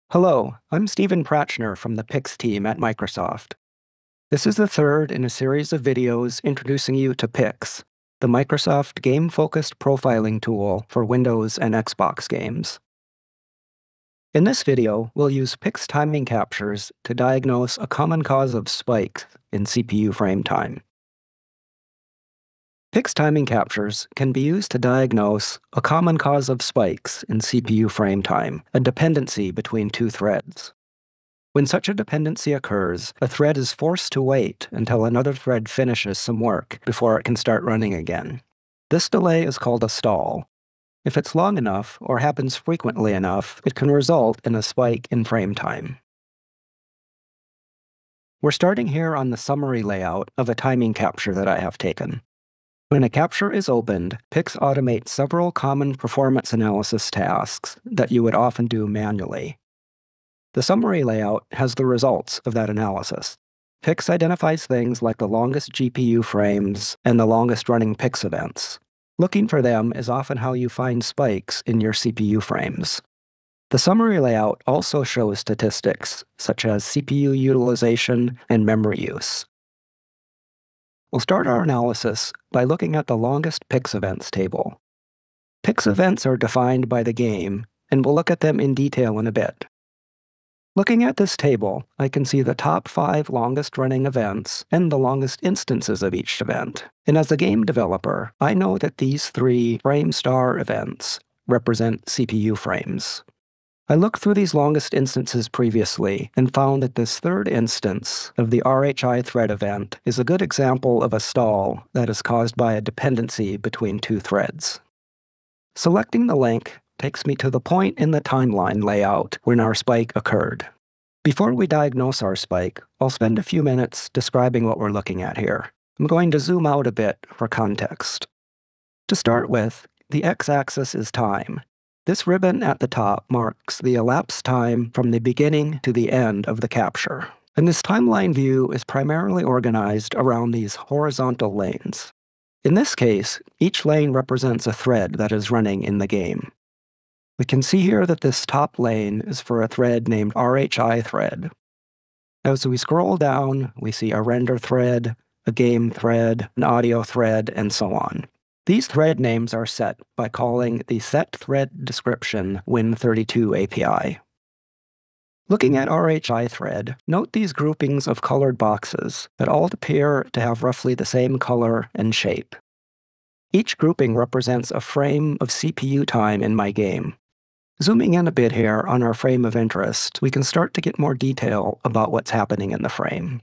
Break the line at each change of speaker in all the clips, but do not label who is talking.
Hello, I'm Stephen Pratchner from the PIX team at Microsoft. This is the third in a series of videos introducing you to PIX, the Microsoft game-focused profiling tool for Windows and Xbox games. In this video, we'll use PIX timing captures to diagnose a common cause of spikes in CPU frame time. PIX timing captures can be used to diagnose a common cause of spikes in CPU frame time, a dependency between two threads. When such a dependency occurs, a thread is forced to wait until another thread finishes some work before it can start running again. This delay is called a stall. If it's long enough, or happens frequently enough, it can result in a spike in frame time. We're starting here on the summary layout of a timing capture that I have taken. When a capture is opened, PIX automates several common performance analysis tasks that you would often do manually. The summary layout has the results of that analysis. PIX identifies things like the longest GPU frames and the longest running PIX events. Looking for them is often how you find spikes in your CPU frames. The summary layout also shows statistics, such as CPU utilization and memory use. We'll start our analysis by looking at the longest PIX events table. PIX events are defined by the game, and we'll look at them in detail in a bit. Looking at this table, I can see the top 5 longest running events and the longest instances of each event. And as a game developer, I know that these 3 frame star events represent CPU frames. I looked through these longest instances previously and found that this third instance of the RHI thread event is a good example of a stall that is caused by a dependency between 2 threads. Selecting the link takes me to the point in the timeline layout when our spike occurred. Before we diagnose our spike, I'll spend a few minutes describing what we're looking at here. I'm going to zoom out a bit for context. To start with, the x-axis is time. This ribbon at the top marks the elapsed time from the beginning to the end of the capture. And this timeline view is primarily organized around these horizontal lanes. In this case, each lane represents a thread that is running in the game. We can see here that this top lane is for a thread named RHI thread. As we scroll down, we see a render thread, a game thread, an audio thread, and so on. These thread names are set by calling the setThreadDescription Win32 API. Looking at RHI thread, note these groupings of colored boxes that all appear to have roughly the same color and shape. Each grouping represents a frame of CPU time in my game. Zooming in a bit here on our frame of interest, we can start to get more detail about what's happening in the frame.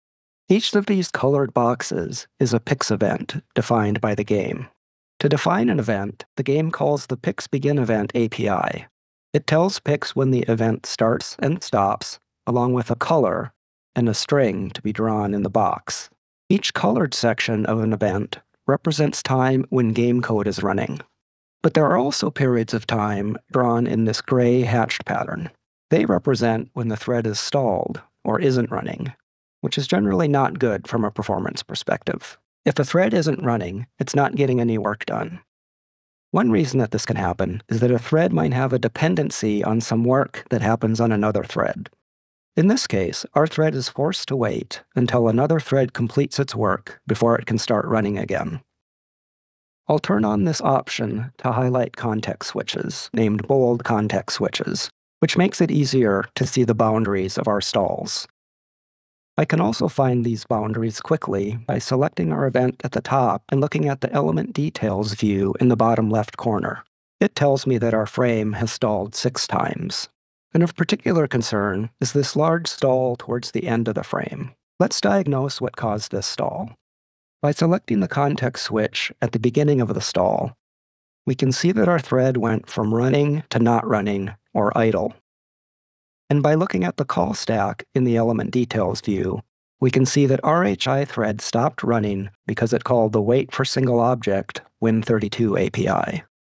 Each of these colored boxes is a PIX event defined by the game. To define an event, the game calls the PIXBegin API. It tells PIX when the event starts and stops, along with a color and a string to be drawn in the box. Each colored section of an event represents time when game code is running. But there are also periods of time drawn in this gray hatched pattern. They represent when the thread is stalled or isn't running, which is generally not good from a performance perspective. If a thread isn't running, it's not getting any work done. One reason that this can happen is that a thread might have a dependency on some work that happens on another thread. In this case, our thread is forced to wait until another thread completes its work before it can start running again. I'll turn on this option to highlight context switches, named bold context switches, which makes it easier to see the boundaries of our stalls. I can also find these boundaries quickly by selecting our event at the top and looking at the Element Details view in the bottom left corner. It tells me that our frame has stalled 6 times. And of particular concern is this large stall towards the end of the frame. Let's diagnose what caused this stall. By selecting the context switch at the beginning of the stall, we can see that our thread went from running to not running, or idle. And by looking at the call stack in the Element Details view, we can see that RHI thread stopped running because it called the Wait for Single Object Win32 API.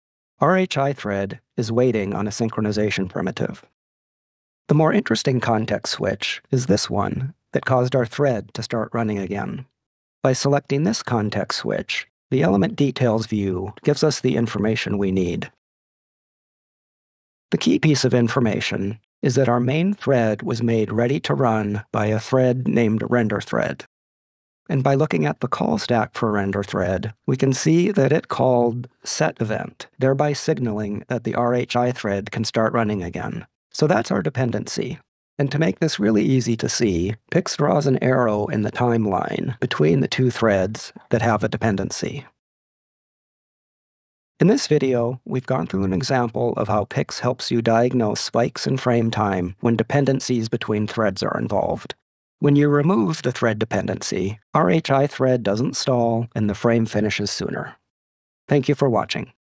RHI thread is waiting on a synchronization primitive. The more interesting context switch is this one that caused our thread to start running again. By selecting this context switch, the Element Details view gives us the information we need. The key piece of information is that our main thread was made ready to run by a thread named render thread. And by looking at the call stack for render thread, we can see that it called set event, thereby signaling that the RHI thread can start running again. So that's our dependency. And to make this really easy to see, PIX draws an arrow in the timeline between the two threads that have a dependency. In this video, we've gone through an example of how PIX helps you diagnose spikes in frame time when dependencies between threads are involved. When you remove the thread dependency, RHI thread doesn't stall and the frame finishes sooner. Thank you for watching.